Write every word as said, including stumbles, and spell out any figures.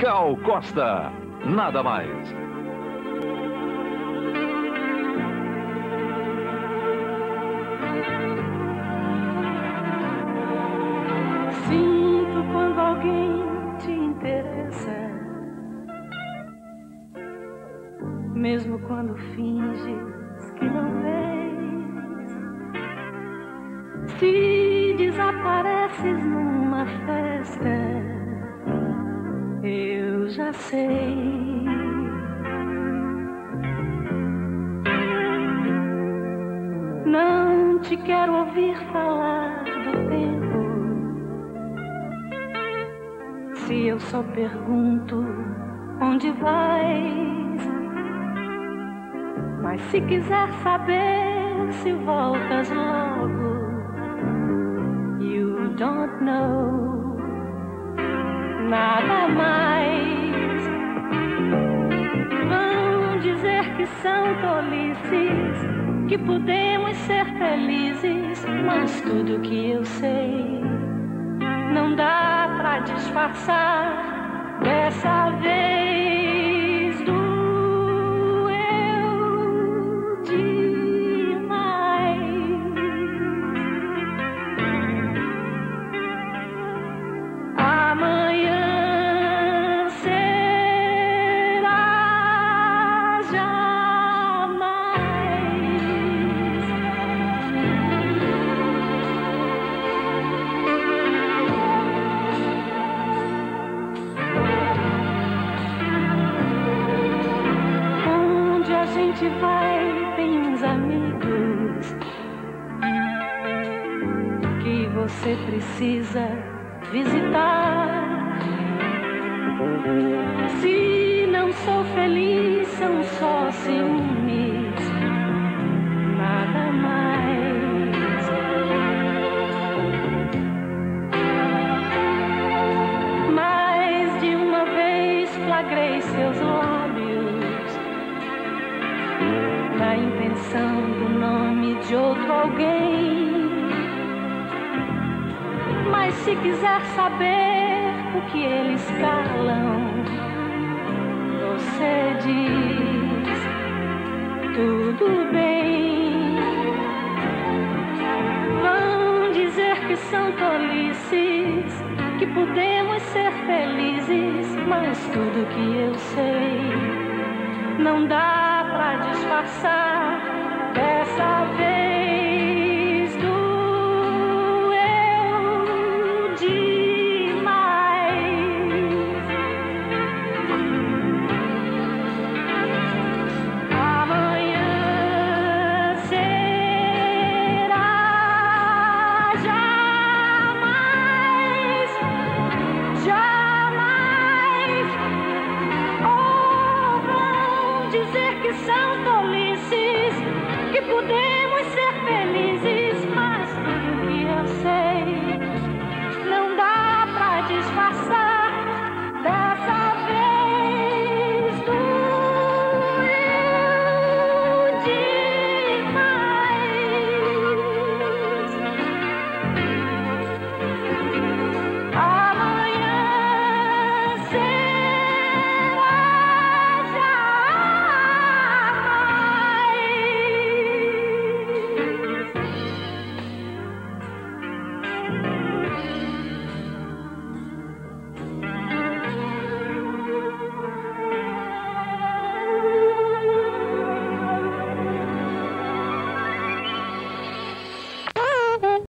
Gal Costa, nada mais. Sinto quando alguém te interessa, mesmo quando finges que não vês. Se desapareces numa festa, eu já sei. Não te quero ouvir falar do tempo, se eu só pergunto onde vais. Mas se quiser saber se voltas logo, you don't know nada mais. Vão dizer que são tolices, que podemos ser felizes, mas tudo que eu sei não dá pra disfarçar. Dessa vez doeu demais. Amanhã será jamais. Onde a gente vai tem uns amigos que você precisa visitar. Se não sou feliz, são só ciúmes, nada mais. Mais de uma vez flagrei seus lábios na intenção do nome de outro alguém. Mas se quiser saber o que eles calam, você diz tudo bem. Vão dizer que são tolices, que podemos ser felizes, mas tudo que eu sei não dá pra disfarçar. Dessa vez